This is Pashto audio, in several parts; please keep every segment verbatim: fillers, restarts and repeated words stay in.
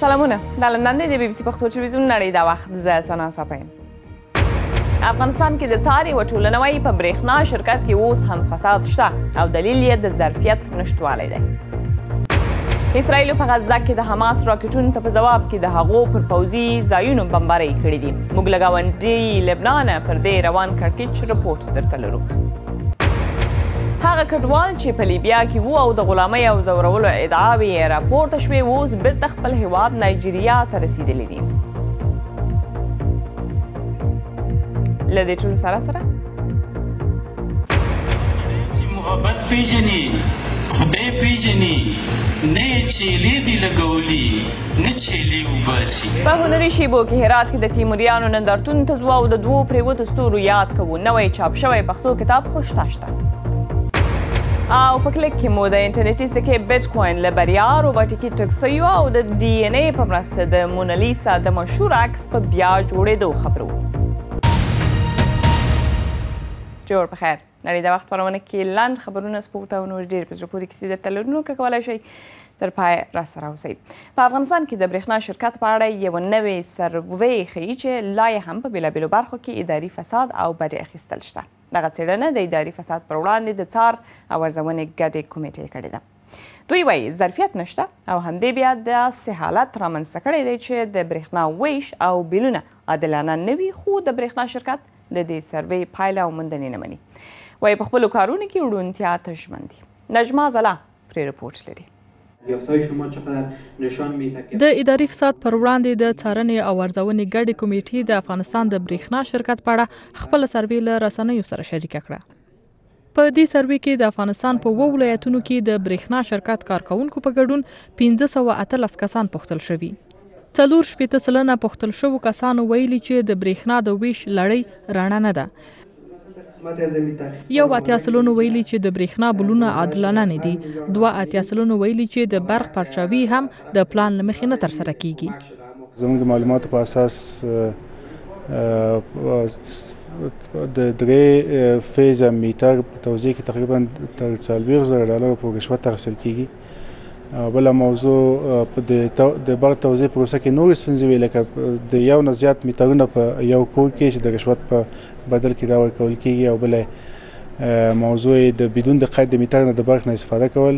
سلامونه د لندن د بي بي سي پښتو ټلویزیون نړۍ دا وخت زه سنا صاحب افغانستان کې د څارې و ټولنوي په برېښنا شرکت کې اوس هم فساد شته او دلیل یې د ظرفیت نشتوالی دی. اسرائیلو په غزه کې د حماس راکټونو ته په ځواب کې د هغو پر پوځي ځایونو بمبارۍ کړي دي. موږ له ګاونډي لبنان پر دې روان کړکېچ رپورټ درته لرو. هغه کډوال چې په لیبیا کې وو او د غلامۍ او ځورولو ادعاوې یې راپورته شوې اوس بیرته خپل هیواد نایجیریا ته رسیدلي دي. له دې ټولو سره سره محبت پیژني خدای پیژني نه چیلې دي لګولي نه چیلې وباسي. په هنري شیبو کې هرات کې د تیموریانو نندارتون ته ځو او د دوو پریوتو ستورو یاد کوو. نوی چاپ شوی پښتو کتاب خو شته شته. او په کلیک کې مو د انټرنیټي سکې بیټ کوین له بریا روباټیکي ټکسیو او د ډي ان اے په مرسته د مونالیسا د مشهور عکس په بیا جوړېدو خبرو. جوړ په خیر. نړۍ د وخت پرونه کې لنډ خبرونه سپورت او نور ډېر په زړه پورې کیسې درته لرو که کولی شئ تر پای راسره اوسئ. په افغانستان کې د برېښنا شرکت په اړه یوه نوې سروې ښیي چې لا یې هم په بېلابېلو برخو کې اداري فساد او بډې اخیستل شته. دغه څېړنه د اداري فساد پر وړاندې د څار او ارزونې ګډې کمیټې کړې ده. دوی وایي ظرفیت نشته او همدې بیا داسې حالت رامنځته کړی دی چې د برېښنا ویش او بیلونه عادلانه نه وي، خو د برېښنا شرکت د دې سروې پایله او موندنې نه مني. وایي په خپلو کارونو کې روڼتیا ته ژمن دي. نجما ځلا پرې رپورټ لري. د اداري فساد پر وړاندې د څارنې او ارزونې ګډې کمیټې د افغانستان د برېښنا شرکت په اړه خپله سروې له رسنیو سره شریکه کړه. په دې سروې کې د افغانستان په اووه ولایتونو کې د برېښنا شرکت کارکوونکو په ګډون پنځه سوه اتلس کسان پوښتل شوي. څلور شپېته سلنه پوښتل شوو کسانو ویلي چې د برېښنا د ویش لړۍ رڼه نه ده. یو اتیا سلنو ویلي چې د برېښنا بلونه عادلانه نه دي. دوه اتیا سلنو ویلي چې د برق پرچاوي هم د پلان له مخې نه ترسره کیږي. زموږ د معلوماتو په اساس د درې فیزه میټر په توزیع کې تقریبا تر څلوېښت زره ډالرو پورې رشوت اخیستل کیږي. بله موضوع د برق توزیع پروسه کې نورې ستونزې وي، لکه د یو نه زیات میټرونه په یو کور کې چې د رشوت په بدل کې دا ورکول کیږي، او بله موضوع د بدون د قید د میټر نه د برق نه استفاده کول.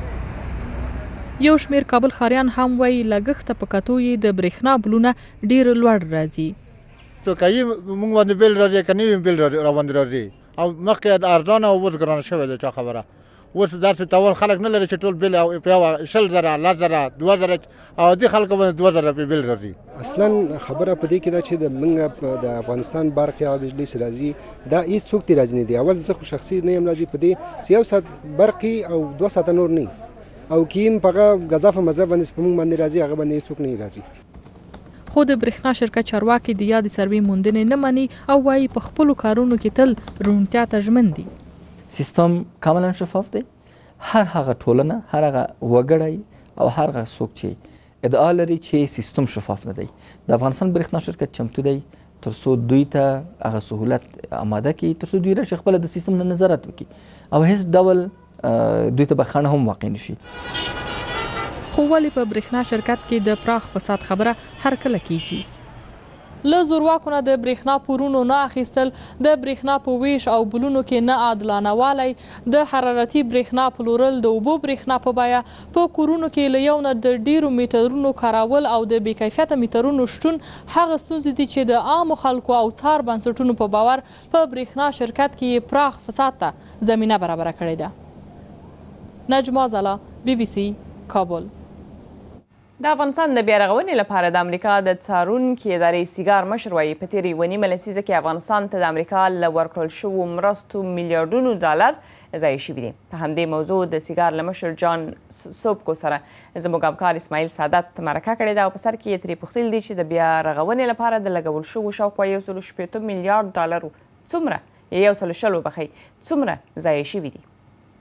یو شمېر کابل ښاریان هم وایي لګښته په کتو یې د برېښنا بلونه ډېر لوړ راځي. که یې موږ باندې بیل راځي که نه وي بیل راباندې راځي، او مخکې ارزانه او اوس ګرانه شوې ده. چا خبره اوس داسې تاوان خلک نه لري چې ټول بیل په یو شل زره لس زره دوه زره او دې خلکو باندې دوه زره په بیل راځي. اصلا خبره په دې کې ده چې د موږ د افغانستان برق یا بجلی راځي دا هېڅ څوک دې راځي نه دي. اول زه خو شخصي نه یم راځي په دې یو ساعت برقي او دوه ساعته نور نه او کیم په هغه غذافه مذهب باندې په موږ باندې راځي، هغه باندې څوک نه راځي. خو د برېښنا شرکت چارواکي د یادې سروې موندنې نه مني او وایي په خپلو کارونو کې تل روڼتیا ته ژمن دي. سیستم کاملا شفاف دی. هر هغه ټولنه، هر هغه وګړی او هر هغه څوک چې ادعا لري چې سیستم شفاف نه دی، د افغانستان برېښنا شرکت چمتو دی تر څو دوی ته هغه سهولت آماده کړي، تر څو دوی راشي خپله د سیستم نه نظارت وکړي او هیڅ ډول دوی ته بخښنه هم واقع نشي. خو ولې په برېښنا شرکت کې د پراخ فساد خبره هر کله کیږي؟ له زورواکو نه د برېښنا پورونو نه اخیستل، د برېښنا په ویش او بلونو کې نه عادلانه والی، د حرارتي برېښنا پلورل، د اوبو برېښنا په بیه، په کورونو کې له یو نه د ډیرو میټرونو کارول او د بې کیفیته میټرونو شتون هغه ستونزې دي چې د عامو خلکو او څار بنسټونو په باور په برېښنا شرکت کې پراخ فساد ته زمینه برابره کړې ده. نجما ځلا، بی بی سی، کابل. د افغانستان د بیا رغونې لپاره د امریکا د څارونکي ادارې سیګار مشر وایي په تېرې یوه نیمه لسیزه کې افغانستان ته د امریکا له ورکړل شوو مرستو میلیارډونو ډالر ضایع شوي دي. په همدې موضوع د سیګار له مشر جان سوبکو سره زموږ همکار اسماعیل سعادت مرکه کړې ده او په سر کې یې ترې پوښتلي دي چې د بیا رغونې لپاره د لګول شوو شاوخوا یو سلو شپېته میلیارډ ډالرو څومره یو سلو شلو بخۍ څومره ضایع شوي دي.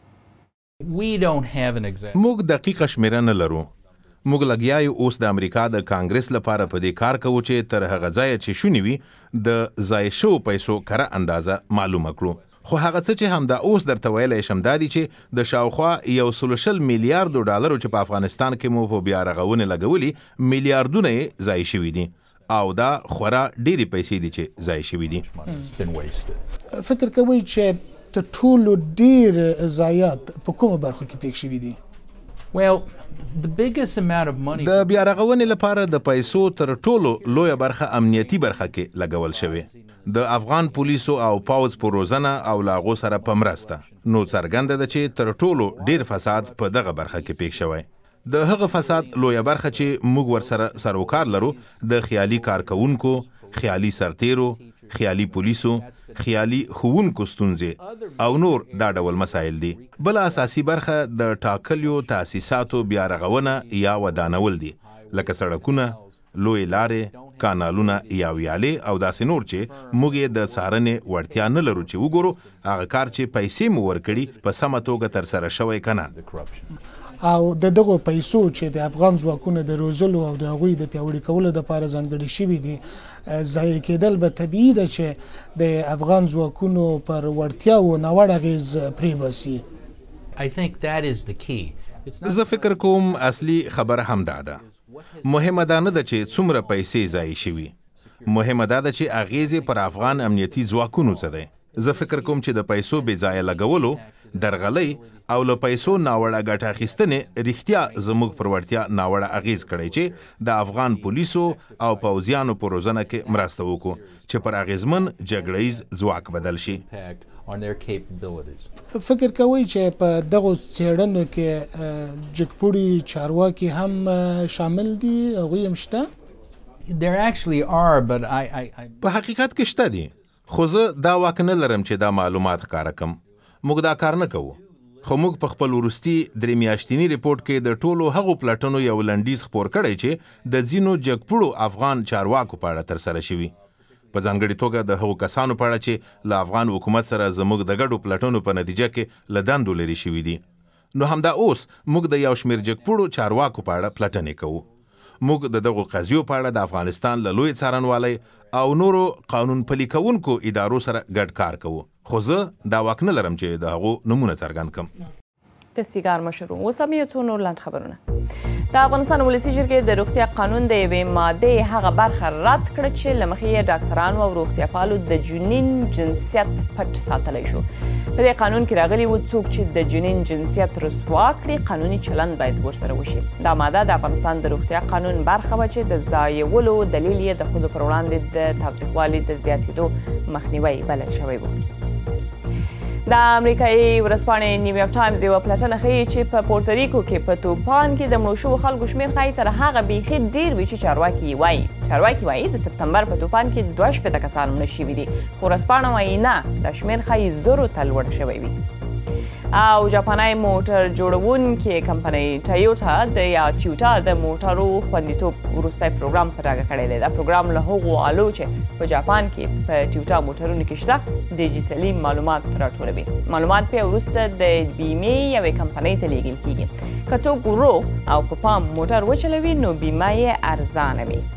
موږ دقیقه شمیره نه لرو. موږ لګیا یو اوس د امریکا د کانګرس لپاره په دې کار کوو چې تر هغه ځایه چې شونې وي د ضایع شوو پیسو کره اندازه معلومه کړو. خو هغه څه چې همدا اوس درته ویلی شم دا دي چې د شاوخوا یو سلو شل میلیاردو ډالرو چې په افغانستان کې مو په بیا رغونې لګولي میلیاردونه یې ضایع شوي دي او دا خورا ډېرې پیسې دي چې ضایع شوي دي. فکر کوئ چې تر ټولو ډېر ضایعات په کومو برخو کې پېښ شوي دي؟ Well, the biggest amount of money د بیا رغونې لپاره د پیسو تر ټولو لویه برخه امنیتي برخه کې لګول شوې د افغان پولیسو او پاوز په روزنه او لاغو سره په مرسته. نو څرګنده ده چې تر ټولو ډیر فساد په دغه برخه کې پېښ شوی. د هغه فساد لویه برخه چې موږ ورسره سروکار لرو د خیالي کارکونکو، خیالي سرتیرو، خیالي پولیسو، خیالي ښوونکو ستونزې او نور دا ډول مسایل دي. بل اساسي برخه د ټاکلیو تاسیساتو بیا رغونه یا ودانول دي لکه سړکونه، لوی لارې، کانالونه یا ویالې او داسې نور چې موږ یې د څارنې وړتیا نه لرو چې وګورو هغه کار چې پیسې مو ورکړي په سمه توګه ترسره شوی که نه. او د دغو پیسو چې د افغان ځواکونو د روزلو او د هغوی د پیاوړي کولو دپاره ځانګړي شوي دي ضایع کېدل به طبیعي ده چې د افغان ځواکونو پر وړتیاو ناوړه اغېز پرېباسي. زه فکر کوم اصلي خبر همدا ده. مهمه دا نه ده چې څومره پیسې ضایع شوي، مهمه دا ده چې اغېزې پر افغان امنیتي ځواکونو څه دی. زه فکر کوم چې د پیسو بې ځایه لګولو، درغلۍ او له پیسو ناوړه ګټه اخیستنې رښتیا زموږ پر وړتیا ناوړه اغېز کړی چې د افغان پولیسو او پوځیانو په روزنه کې مرسته وکړو چې پر اغېزمن جګړهیز ځواک بدل شي. فکر کوئ چې په دغو څېړنو کې جګپوړي چارواکي هم شامل دي؟ هغوی هم شته؟ په حقیقت کې شته دي، خو زه دا واک نه لرم چې دا معلومات ښکاره کړم. موږ دا کار نه کوو، خو موږ په خپل وروستي درې میاشتني ریپورټ کې د ټولو هغو پلټنو یو لنډیز خپور کړی چې د ځینو جګپوړو افغان چارواکو په اړه ترسره شوي، په ځانګړې توګه د هغو کسانو په اړه چې له افغان حکومت سره زموږ د ګډو پلټنو په نتیجه کې له دندو لرې شوي دي. نو همدا اوس موږ د یو شمېر جګپوړو چارواکو په اړه پلټنې کوو. موږ د دغو قضیو په اړه د افغانستان له لوی څارنوالۍ او نورو قانون پلي کوونکو ادارو سره ګډ کار کوو، خو زه دا واک نه لرم چې د هغو نمونه څرګند کړم. د سیګار مشر اوس هم یو څو نور لنډ خبرونه. د افغانستان ولسي جرګې د روغتیا قانون د یوې مادې هغه برخه رد کړه چې له مخې یې ډاکټرانو او روغتیاپالو د جنین جنسیت پټ ساتلی شو. په دې قانون کې راغلي و څوک چې د جنین جنسیت رسوا کړي قانوني چلند باید ورسره وشي. دا ماده د افغانستان د روغتیا قانون برخه وه چې د ضایعولو دلیل یې د ښځو پر وړاندې د تاوتریخوالي د زیاتېدو مخنیوی بلل شوی و. د امریکایي ورځپاڼې نیویارک ټایمز یوه پلټنه ښیي چې په پورتریکو کې په توپان کې د مړو شوو خلکو شمېر ښایي تر هغه بیخي ډېر وي چې چارواکي یې وایي. چارواکي وایي د سپتمبر په توپان کې دوه شپېته کسان مړه شوي دي، خو ورځپاڼه وایي نه، دا شمېر ښایي زرو ته لوړ شوی وي. او جاپاني موټر جوړونکې کمپنۍ ټایوټا د یا ټیوټا د موټرو خوندیتوب وروستی پروګرام په ډاګه کړی دی. دا پروګرام له هغو آلو چې په جاپان کې په ټیوټا موټرونو کې شته ډیجیټلي معلومات راټولوي. معلومات بیا وروسته د بیمې یوې کمپنۍ ته لیږل کیږي. که څوک ورو او په پام موټر وچلوي نو بیمه یې ارزانه وي.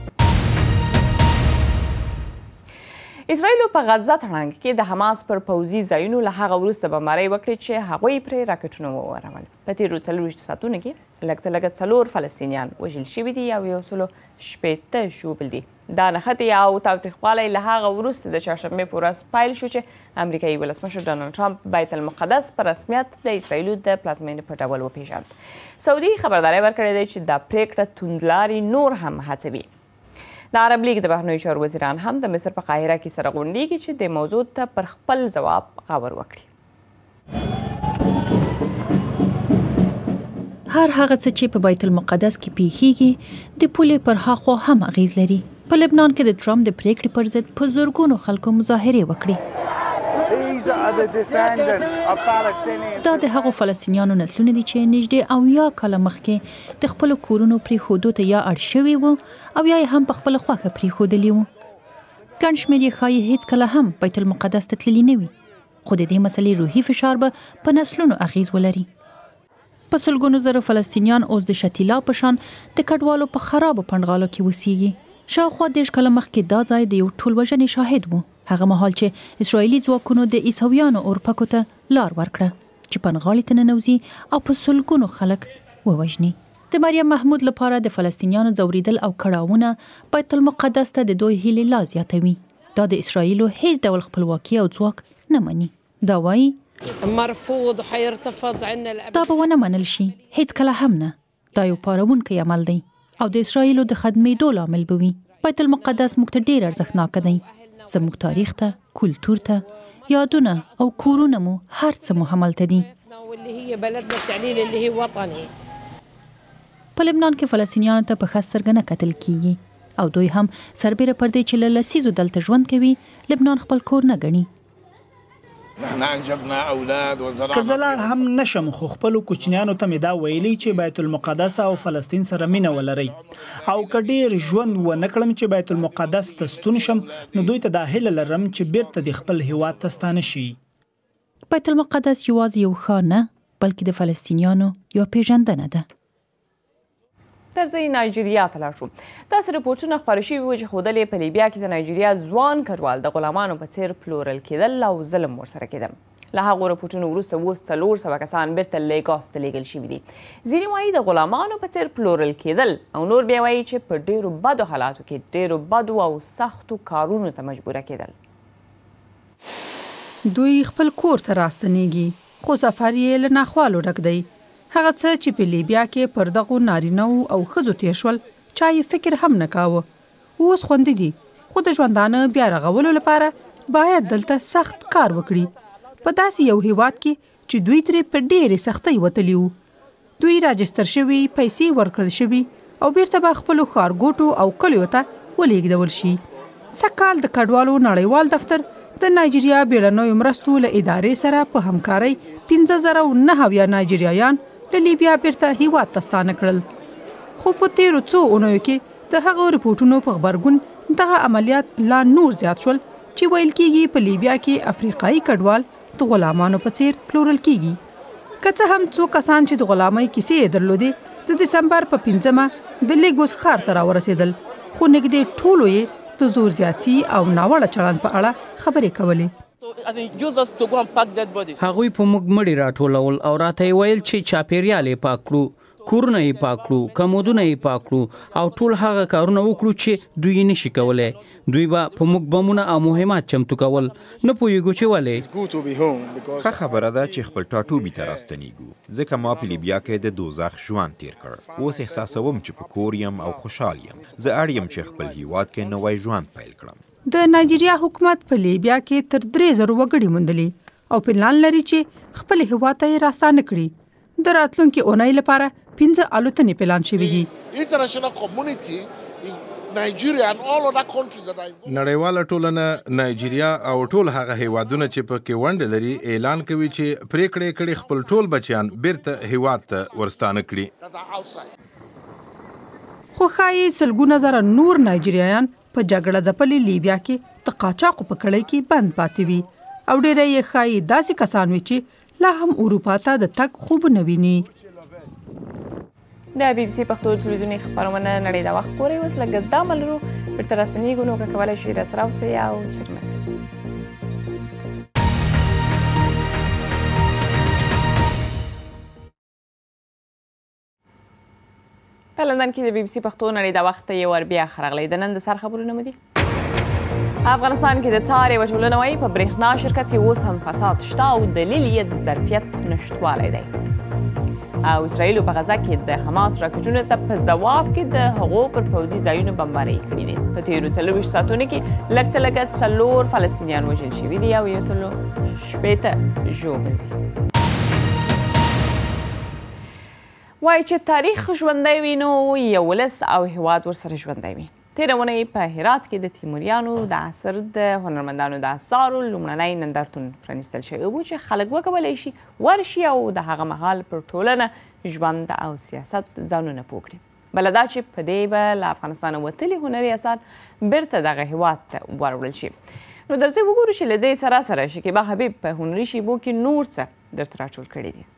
اسرائیلو په غزه تړنګ کې د حماس پر پوځي ځایونو له هغه وروسته بمبارۍ وکړې چې هغوی پرې راکټونه وورول. په تېرو څلوېښتو ساعتونو کې لږ تر لږه څلور فلسطینیان وژل شوي دي او یو سلو شپېته ژوبل دي. دا نښتې او تاوتریخوالی له هغه وروسته د چهارشنبې په ورځ پیل شو چې امریکایي ولسمشر ډانلډ ټرمپ بیت المقدس په رسمیت د اسرائیلو د پلازمینې په ډول وپېژاند. سعودي خبرداری ورکړې ده چې دا پرېکړه توندلارې نور هم هڅوي. د عرب لیگ د بهرنیو چارو وزیران هم د مصر په قاهره کې سره غونډېږي چې د موضوع ته پر خپل ځواب غور وکړي. هر هغه څه چې په بیت المقدس کې پیښیږي د پولې پر هاخوا هم اغیز لري. په لبنان کې د ټرمپ د پریکړې پر ضد په زرګونو خلکو مظاهرې وکړي. دا د هغو فلسطینیانو نسلونه دي چې نږدې اویا کاله مخکې د خپلو کورونو پرېښودو ته یا اړ شوي وو او یا یې هم په خپله خوښه پرېښودلي وو. ګڼ شمېر یې ښایي هېڅکله هم بیت المقدس ته تللي نه وي، خو د دې مسلې روحي فشار به په نسلونو اغیز ولري. په سلګونو زره فلسطینیان اوس د شتیلا په شان د کډوالو په خرابو پنډغالو کې اوسیږي. شاوخوا دېرش کاله مخکې دا ځای د یو ټولوژنې شاهد و. هغه مهال چې اسرایلی ځواکونو د عیسویانو اورپکو ته لار ورکړه چې پنغاړي ته ننوځي او په سلګونو خلک ووژني. د مریم محمود لپاره د فلسطینیانو ځورېدل او کړاوونه بیت المقدس ته د دوی هیلې لا زیاتوي. دا د اسرایلو هیڅ ډول خپلواکي او ځواک نه مني. دا وایي مرفوض حيرتفض عنا الأبد. دا به ونه منل شي، هیڅ کله هم نه. دا یو پاروونکی عمل دی او د اسرایلو د خدمېدو لامل به وي. بیت المقدس موږ ته ډېر ارزښتناک دی. زموږ تاریخ ته، کلتور ته، یادونه او کورونه مو هر څه مو هملته دي. واللي هي بلدنا التعليل اللي هي وطني. په لبنان کې فلسطینیانو ته په ښه سترګه نه کتل کیږي او دوی هم سربیره پر دې چې له لسیزو دلته ژوند کوي لبنان خپل کور نه ګڼي. که زه لاړ هم نشم خو خپلو کوچنیانو ته مې دا ویلي چې بیت المقدس او فلسطین سره مینه ولرئ او که ډېر ژوند ونه کړم چې بیت المقدس ته ستون شم نو دوی ته دا هیله لرم چې بیرته د خپل هیواد ته ستانه شي. بیت المقدس یوازې یو ښار نه بلکې د فلسطینیانو یو پیژندنه ده. تر ځای نایجیریا ته لاړ شو. داسې رپورټونه خپاره شوي وو چې ښودل یې په لیبیا کې د نایجیریا ځوان کډوال د غلامانو په څیر پلورل کېدل او ظلم ورسره کېده. له هغو رپورټونو وروسته اوس څلور سوه کسان بیرته لیګاس ته لیږل شوي دي. ځینې وایي د غلامانو په څیر پلورل کېدل او نور بیا وایي چې په ډېرو بدو حالاتو کې ډېرو بدو او سختو کارونو ته مجبوره کېدل. دوی خپل کور ته راستنېږي خو سفر یې له ناخوالو ډک دی. هغه څه چې په لیبیا کې پر دغو نارینه‌و او ښځو تیر شول چا یې فکر هم نه کاوه. اوس خوندي دي خو د ژوندانه بیا رغولو لپاره باید دلته سخت کار وکړي په داسې یو هیواد کې چې دوی ترې په ډېرې سختۍ وتلي وو. دوی راجستر شوي، پیسې ورکړل شوي او بیرته به خپلو ښارګوټو او کلیو ته ولېږدول شي. سږکال د کډوالو نړیوال دفتر د نایجیریا بیړنیو مرستو له ادارې سره په همکارۍ پنځه زره او نهه اویا نایجیریایان له لیبیا بیرته هیواد ته ستانه کړل. خو په تیرو څو اونیو کې د هغو رپورټونو په غبرګون دغه عملیات لا نور زیات شول چې ویل کېږي په لیبیا کې افریقایي کډوال د غلامانو په څیر پلورل کېږي. که څه هم څو کسان چې د غلامۍ کیسې یې درلودې د دسمبر په پنځمه د لیګوس ښار ته راورسېدل خو نږدې ټولو یې د زور زیاتي او ناوړه چلند په اړه خبرې کولې. هغوی په موږ مړي راټولول او راته یې ویل چې چاپیریال یې پاک کړو، کورونه یې پاک کړو، کمودونه یې پاک کړو او ټول هغه کارونه وکړو چې دوی نشي کولی. دوی به په موږ بمونه او مهمات چمتو کول. نه پوهېږو چې ولې. ښه خبره ده چې خپل ټاټوبي ته راستنېږو ځکه ما په لیبیا کې د دوزخ ژوند تیر کړ. اوس احساسوم چې په کور یم او خوشحال یم. زه اړ یم چې خپل هیواد کې نوی ژوند پیل کړم. د نایجیریا حکومت په لیبیا کې تر درې زرو وګړي موندلي او پلان لري چې خپل هیواد ته یې راستانه کړي. د راتلونکي اونۍ لپاره پنځه الوتنې پلان شوي دي. نړیواله ټولنه نایجیریا او ټول هغه هیوادونه چې پکې ونډه لري اعلان کوي چې پریکړې کړي خپل ټول بچیان بیرته هیواد ته ورستانه کړي. خو ښایي سلګونه زره نور نایجیریایان په جګړه ځپلې لیبیا کې د قاچاقو په کړۍ کې بند پاتې وي او ډېری یې ښایي داسې کسان وي چې لا هم اروپا ته د تګ خوبونه ویني. د بي بي سي پښتو ټلویزیوني خپرونه نړۍ د وخت ګورئ. اوس لږ دا عمل لرو بیرته راستنېږو نو که کولی شئ راسره اوسئ او چیرې مسئ. په لندن کې د بي بي سي پښتو نړۍ د وخت یو ور بیا خرغلی. د نن د سر خبرونه مو دي. افغانستان کې د څار یوه ټولنه وایي په برېښنا شرکت کې اوس هم فساد شته او دلیل یې د ظرفیت نشتوالی دی. او اسرائیلو په غزه کې د حماس راکټونو ته په ځواب کې د هغو پر پوځي ځایونو بمبارۍ کړي دي. په تېرو څلرویشت ساعتونو کې لږ تر لږه څلور فلسطینیان وژل شوي دي او یو سل شپېته ژوبل دي. وایي چې تاریخ ژوندی وي نو یو ولس او هیواد ورسره ژوندی وي. تېره اونۍ په هرات کې د تیموریانو د عصر د هنرمندانو د اثارو لومړنی نندارتون پرانیستل شوی و چې خلک وکولی شي ورشي او د هغه مهال پر ټولنه ژوند او سیاست ځانونه پوه کړي. بله دا چې په دې به له افغانستانه وتلي هنري اثار بیرته دغه هیواد ته وروړل شي. نو درځئ وګورو چې له دې سره سره شکیبا حبیب په هنري شیبو کې نور څه درته راټول کړي دي.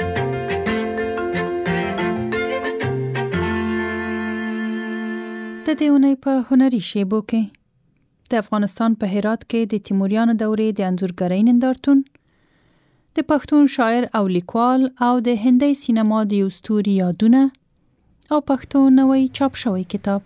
د د دې اونۍ په هنري شیبو کې د افغانستان په هرات کې د تیموریانو دورې د انځورګرۍ نندارتون، د پښتون شاعر او لیکوال او د هندۍ سینما د یو ستوري یادونه او پښتو نوی چاپ شوی کتاب.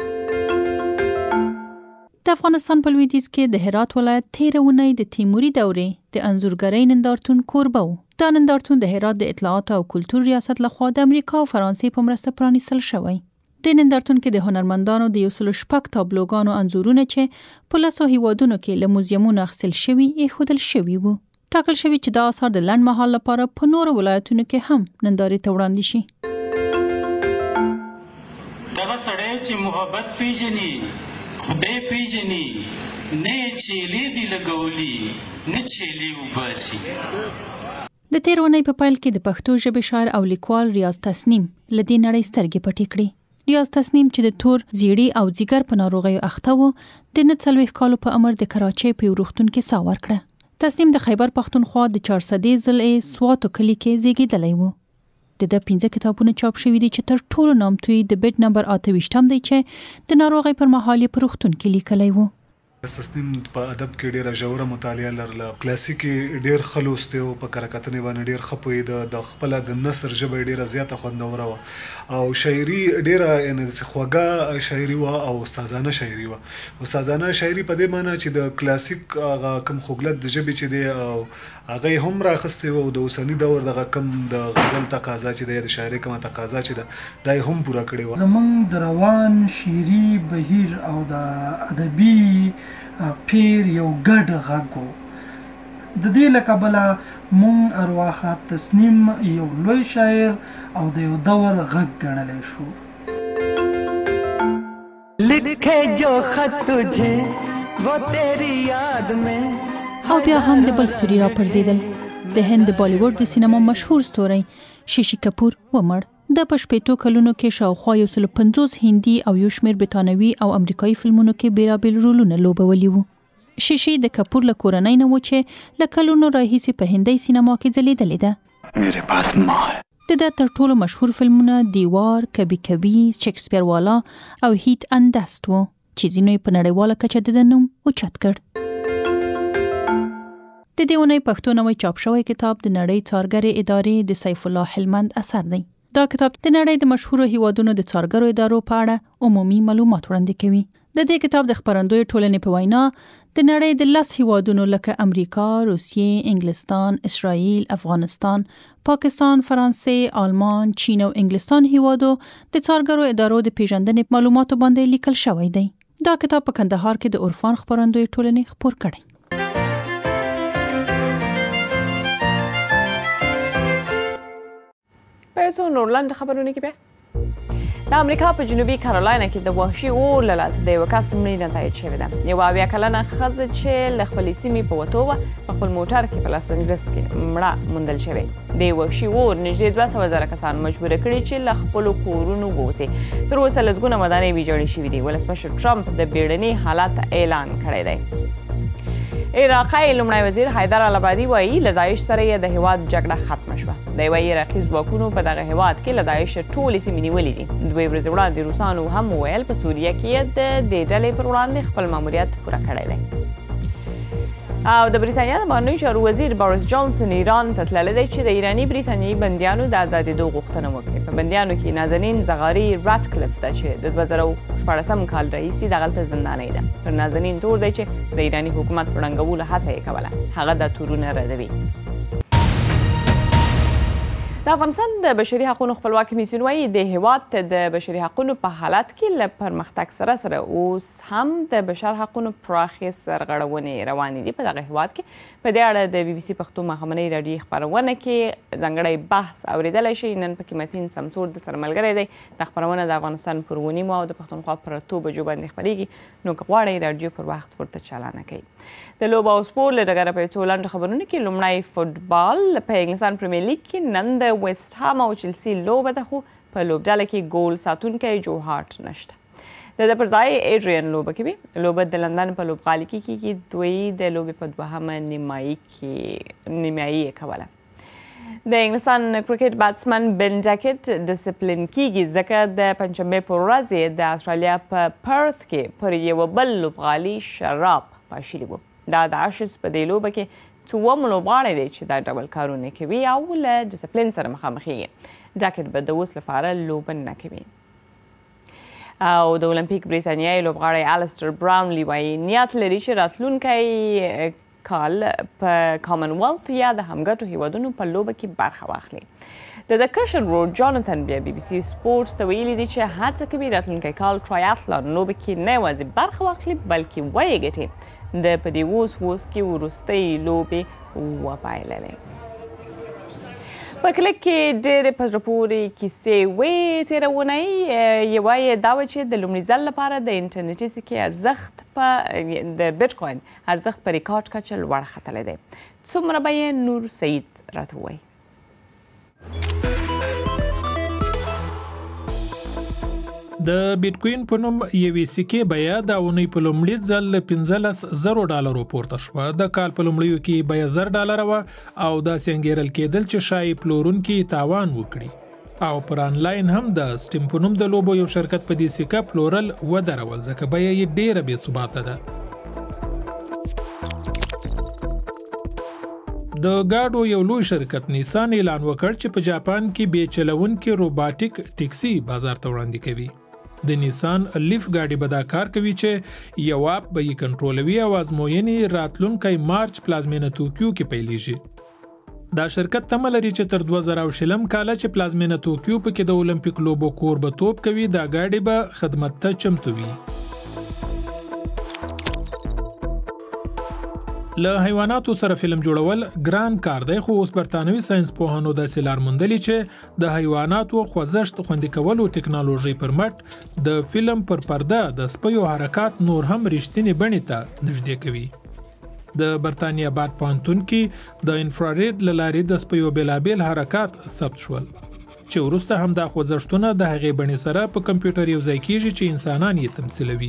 د افغانستان په لویدیځ کې د هرات ولایت تیره اونۍ د تیموري دورې د انځورګرۍ نندارتون کوربه و. دا نندارتون د هرات د اطلاعات او کلتور ریاست لخوا د امریکا او فرانسې په مرسته پرانیستل شوی. د نندارتون کې د هنرمندانو د یو سلو شپږ تابلوګانو انځورونه چې په لسو هیوادونو کې له موزیمونو اخیستل شوي ایښودل شوي وو. ټاکل شوي چې دا اثار د لنډ مهال لپاره په نورو ولایتونو کې هم نندارې ته وړاندې شي. دغه سړی چې محبت پیژني، خدای پیژني، نه یې چیلې دي لګولي، نه چیلې وباسي. د تیر اونۍ په پیل کې د پښتو ژبې شاعر او لیکوال ریاض تسنیم له دې نړۍ سترګې پټې کړې. ریاض تسنیم چې د تور، زیړي او ځیګر په ناروغیو اخته و، د نه څلوېښت کالو په عمر د کراچۍ په یو روغتون کې ساه ورکړه. تسنیم د خیبر پښتونخوا د چارسدې ضلعې سواتو کلي کې زیږېدلی و. د ده پنځه کتابونه چاپ شوي دي چې تر ټولو نامتوی د بیډ نمبر اته ویشتم دی چې د ناروغۍ پر مهال یې په روغتون کې لیکلی و. تسنیم په ادب کې ډیره ژوره مطالعه لرله، کلاسیکي ډیر ښه لوستی و، په کره کتنې باندې ډیر ښه پوهېده، د خپله د نثر ژبه یې ډیره زیاته خوندوره وه او شاعري ډیره یعنې خوږه شاعري وه او استادانه شاعري وه. استادانه شاعري په دې معنی چې د کلاسیک هغه کوم خوږلت د ژبې چې دی هغه یې هم راخیستی و او د اوسني دور دغه کم د غزل تقاضا چې دی، د شاعرۍ کومه تقاضا چې ده، دا یې هم پوره کړې وه. زموږ د روان شعري بهیر او د ادبي پیر یو ګډ غږ و. د دې له کبله مونږ ارواښه تسنیم یو لوی شاعر او د یو دور غږ ګڼلی شو. لکھے جو خط تجھے وہ تیری یاد میں. او بیا هم د بل ستوري را پرځېدل. د هند د بالیووډ د سینما مشهور ستوری ششي کپور ومړ. د په شپېتو کلونو کې شاوخوا یو سلو پنځوس هندي او یو شمېر بریتانوي او امریکایي فلمونو کې بېلابېل رولونه لوبولي وو. ششي د کپور له کورنۍ نه و چې له کلونو راهیسې په هندۍ سینما کې ځلېدلې ده. میرے پاس ماں ہے. د ده تر ټولو مشهور فلمونه دیوار، کبي کبي، شکسپیر والا او هیت اند دست وو چې ځینو یې په نړیواله کچه د ده نوم اوچت کړ. د دې اونۍ پښتو نوی چاپ شوی کتاب د نړۍ څارګرې ادارې د سیف الله هلمند اثر دی. دا کتاب د نړۍ د مشهورو هیوادونو د څارګرو ادارو په اړه عمومي معلومات وړاندې کوي. د دې کتاب د خپرندوی ټولنې په وینا د نړۍ د لس هیوادونو لکه امریکا، روسیې، انګلستان، اسرائیل، افغانستان، پاکستان، فرانسې، آلمان، چین او انګلستان هیوادو د څارګرو ادارو د پیژندنې معلوماتو باندې لیکل شوی دی. دا کتاب په کندهار کې د عرفان خپرندوی ټولنې خپور کړی. په یو څو نور لنډ خبرونه کې بیا د امریکا په جنوبي کارولاینا کې د وحشي اور له لاسه د یوه کس مړینه تایید شوې ده. یوه اویا کلنه ښځه چې له خپلې سیمې په وتو وه په خپل موټر کې په لاس انجلس کې مړه موندل شوې. د وحشي اور نږدې دوه سوه زره کسان مجبوره کړي چې له خپلو کورونو ووځي. تر اوسه لسګونه ودانۍ ویجاړې شوي دي. ولسمشر ټرمپ د بیړني حالت اعلان کړی دی. عراقي لومړی وزیر حیدر العبادي وایي له داعش سره یې د هیواد جګړه ختمه شوه. د یوه عراقي ځواکونو په دغه هیواد کې له داعش ټولې سیمې نیولې دي. دوې ورځې وړاندې روسانو هم وویل په سوریه کې یې د دې ډلې پر وړاندې خپل ماموریت پوره کړی دی. او د بریتانیا د بهرنیو چارو وزیر بوریس جانسن ایران ته تللی دی چې د ایراني بریتانیایي بندیانو د ازادېدو غوښتنه وکړي. په بندیانو کې نازنین زغاري راټکلف ده چې د دوه زره شپاړسم کال راهیسې دغلته زندانۍ ده. پر نازنین تور دی چې د ایراني حکومت ړنګولو هڅه یې کوله. هغه دا تورونه ردوي. د افغانستان د بشري حقوقو خپلواک کمیسیون وایي د هیواد ته د بشري حقوقو په حالت کې له پرمختګ سره سره اوس هم د بشر حقوقو پراخې سرغړونې روانې دي په دغه هیواد کې. په دې اړه د بي بي سي پښتو ماښامنۍ راډیویي خپرونه کې ځانګړی بحث اورېدلی شئ. نن پکې متین سمسور د سره ملګری دی. دا خپرونه د افغانستان پر اووه نیمو او د پښتونخوا پر اتو بجو باندې خپرېږي. نو که غواړئ راډیو پر وخت ورته چالانه کوئ. د لوبو او سپور له ډګره په څو لنډو خبرونو کې لومړی فوټبال په انګلستان پریمیر لیګ کې نن د ویسټ هام او چلسي لوبه ده، خو په لوبډله کې ګول ساتونکی جو هارټ نشته. د ده پر ځای ایډریان لوبه کوي. لوبه د لندن په لوبغالي کې کېږي. دوی د لوبې په دوهمه نیمایي کې نیمایي یې کوله. د انګلستان کرکټ باتسمن بن ډاکټ ډیسپلین کیږي ځکه د پنجشنبې پر ورځ د استرالیا په پرث کې پر یوه بل لوبغالي شراب پاشلي وو. دا د اشز په دې لوبه کې څووم لوبغاړی دی چې دا ډول کارونه کوي او له ډیسپلین سره مخامخېږي. ډاکټ به د اوس لپاره لوبه نه کوي. او د اولمپیک بریتانیایي لوبغاړی الستر براونلی وایي نیت لري چې راتلونکی کال په کامن ویلث یا د همګټو هیوادونو په لوبه کې برخه واخلي. د د کشر ورور جانتن بیا بي بي سي سپورټ ته ویلي دي چې هڅه کوي راتلونکی کال ټرایاتلون لوبه کې نه یوازې برخه واخلي بلکې ویې ګټي. د په دې اوس اوس کې وروستۍ لوبې وپایللې. په کلیک کې ډېرې په زړه پورې کیسې وې تېره اونۍ. یوه یې دا وه چې د لومړي ځل لپاره د انټرنیټي سکې ارزښت په د بیټ کوین ارزښت په ریکارډ کچه لوړ ختلی دی. څومره به یې نور سعید راته ووایي. د بیټکوین په نوم یوې سکې بیه د اونۍ په لومړي ځل له پنځلس زرو ډالرو پورته شوه. د کال په لومړیو کې بیه زر ډالره وه او داسې انګېرل کېدل چې ښایي پلورونکي تاوان وکړي. او پر آنلاین هم د سټیم په نوم د لوبو یو شرکت په دې سکه پلورل ودرول ځکه بیه یې ډېره بې ثباته ده. د ګاډو یو لوی شرکت نیسان اعلان وکړ چې په جاپان کې بې چلونکي روباټیک ټیکسي بازار ته وړاندې کوي. د نیسان لیف ګاډي به دا کار کوي چې یو اپ به یې کنټرولوي او ازموینې راتلونکی مارچ پلازمینه توکیو کې پیلیږي. دا شرکت تمه لري چې تر دوه زره شلم کاله چې پلازمینه توکیو پکې د اولمپیک لوبو کوربهتوب کوي دا ګاډي به خدمت ته چمتو وي. له حیواناتو سره فلم جوړول ګران کار دی خو اوس برتانوي ساينس پوهانو داسې لار موندلې چې د حیواناتو خوځښت خوندي کولو ټکنالوژي پر مټ د فلم پر پرده د سپیو حرکات نور هم رښتینې بڼې ته نږدې کوي. د برتانیا باد پوهنتون کې د انفرارید له لارې د سپیو بېلابېل حرکات ثبت شول چې وروسته همدا خوځښتونه د هغې بڼې سره په کمپیوټر یو ځای کېږي چې انسانان یې تمثیلوي.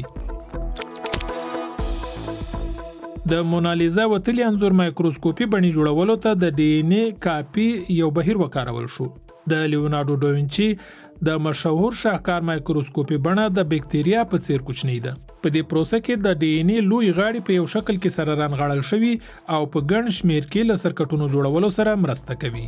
د مونالیزا وتلی انځور مایکروسکوپي بڼې جوړولو ته د ډي ان اے کاپي یو بهیر وکارول شو. د لیونارډو ډاوینچي د مشهور شاهکار مایکروسکوپي بڼه د بکتریا په څیر کوچنی ده. په دې پروسه کې د ډي ان اے لوی غاړي په یو شکل کې سره رانغاړل شوي او په ګڼ شمېر کې له سرکټونو جوړولو سره مرسته کوي.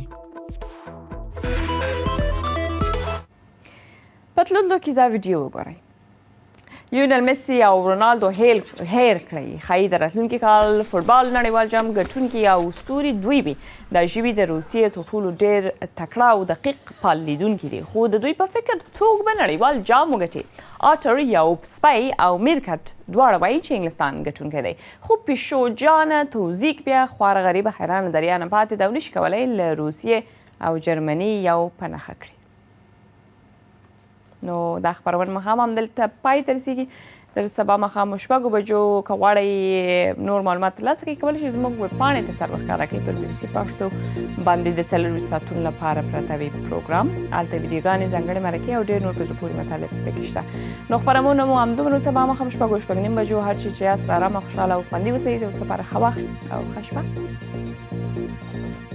په تللو کې دا ویډیو وګورئ. لیونل میسی او رونالدو هیر کړی ښایي د راتلونکي کال فوټبال نړیوال جام ګټونکي او ستوري دوی وي. دا ژبې د روسیې تر ټولو ډېر تکړه او دقیق پال لیدونکي دي خو د دوی په فکر څوک به نړیوال جام وګټي. آټر یو سپی او میرکټ دواړه وایي چې انګلستان ګټونکی دی خو پیشو جانه توزیک بیا خواره غریبه حیرانه دریا نه پاتې ده او نشي کولی له روسیې او جرمني یو په نښه کړي. نو دا خبرونه مخام هم دلته پای ته رسیږي. تر سبا مخام شپږو بجو که غواړئ نور معلومات ترلاسه کړئ کولی شئ زموږ ویبپاڼې ته سر وښکاره کړئ پر بي بي سي پښتو باندې د څلرویشت ساعتونو لپاره پرته وي پروګرام. هلته ویډیوګانې ځانګړې مرکې او ډېر نور په زړه پورې مطالب پکې شته. نو خپرونه مو همدومره سبا مخام شپږو شپږ نیم بجو هر چی چې یاست ارامه خوشحاله او خوندي اوسئ. د اوس لپاره ښه وخت او ښه شپه.